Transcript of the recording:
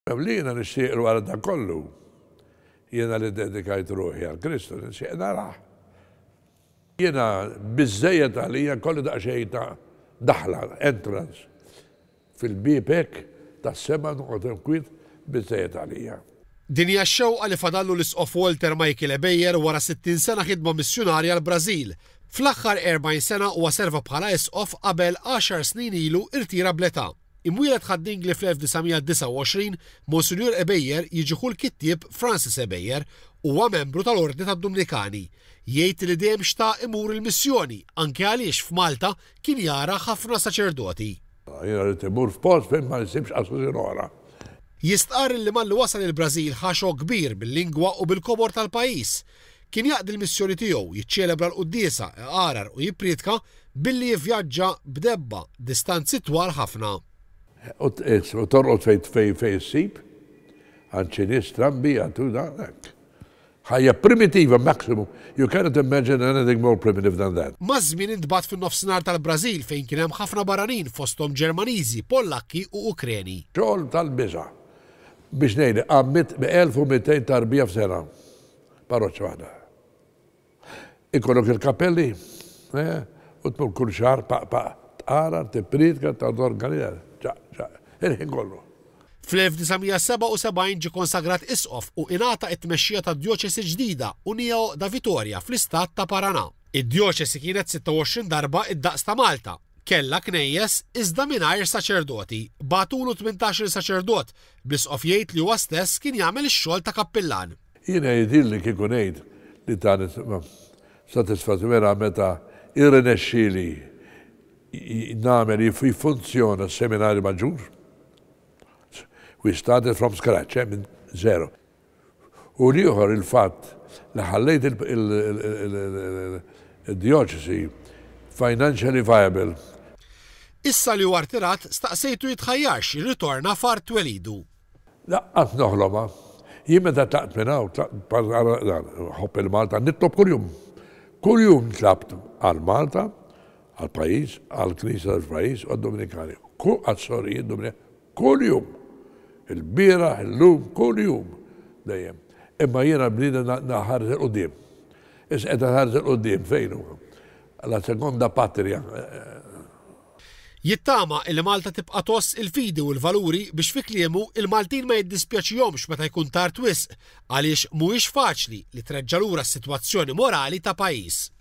Li jena nixtieq wara da kollu, jena li dedikajt ruħi għal Kristu, nixtieq naraħ. Jena biżżejjed għalija kollu daqsxejn ta' daħla, entrance, fil-bibek ta' sema noqgħod inkwit biżżejjed għalija. Din hija x-xewqa li fadallu l-isqof Walter Michael Ebejjer wara 60 sena ħidma missjonarja l-Brażil. Fl-aħħar 40 sena huwa serva bħala isqof qabel 10 snin ilu irtira bl-età. Imwieled ħaddingli fl-1929, Monsinjur Ebejjer jiġi ħu l-kittieb Francis Ebejjer huwa membru tal-Ordni tad-Dominikani. Jgħid li dejjem xtaq imur il-missjoni anke għaliex f'Malta kien jara ħafna saċerdoti. Jiena rrid imur f'post fejn ma nsibx qasru ora. Jistqar li malli wasal il-Brażil ħaxo kbir bil-lingwa u bil-kobor tal-pajjiż. Kien jaqdi l-missjoni tiegħu jiċċelebra l-quddiesa, iqarar u jippriedka billi jivvjaġġa b'debba distanzi twal ħafna. U torqod fejn ssib, għanċinis trambi għatu danek. Ħajja primitiva maximum. You cannot imagine anything more primitive than that. Maż-żmien intbagħat fin-nofsinhar tal-Brażil fejn kien hemm ħafna barranin fosthom Ġermaniżi, Pollakki u Ukreni. Xogħol tal-biża' biex ngħidli għammit b'1200 tarbija f'sena. Parroċċa waħda. Ikollok il-kappelli, u tmur kull xahar tqara, tippriedka, torganizza. Il-ħin kollu. Fl-1977 ġie konsagrat isqof u ingħata t-tmexxija tad-djoċesi ġdida União da Vitória fl-istat ta' Paraná. Id-djoċesi kienet 26 darba id-daqs ta' Malta. Kellha knejjes iżda mingħajr saċerdoti. Bagħtulu 18 saċerdot bl-isqof jgħid li huwa stess kien jagħmel ix-xogħol ta' kappillan. Jiena jgħidilli kieku ngħid li tani satisfazzjoni meta irnexxieli nagħmel jifunzjona s-seminarju maġġur. We started from scratch, minn zero. U liħor il-fatt li ħallejt il-dioċesi financially viable. Issa li huwa rtirat staqsejtu jitħajjarx jirritorna f'art twelidu. Laqqat noħloma, jien meta taqt minn hawn ħobb il-Malta nitlob kuljum. Kuljum tlabt għal-Malta, għal-pajjiż, għal-Knisja tal-pajjiż u għad-Dominikani. Għad-Sorijiet Dominikani. Kuljum. Il-bira, il-lum, kull jum, dejjem. Imma jiena bnida naħarż il-qudiem. Isqed ħarż il-qudiem fejn hu? La sekonda patria. Jittama li Malta tibqa' toss il-fidi u l-valuri biex fi kliemu il-Maltin ma jiddispjaċihomx meta jkun tard wisq għaliex mhuwiex faċli li treġġa' lura s-sitwazzjoni morali ta' pajjiż.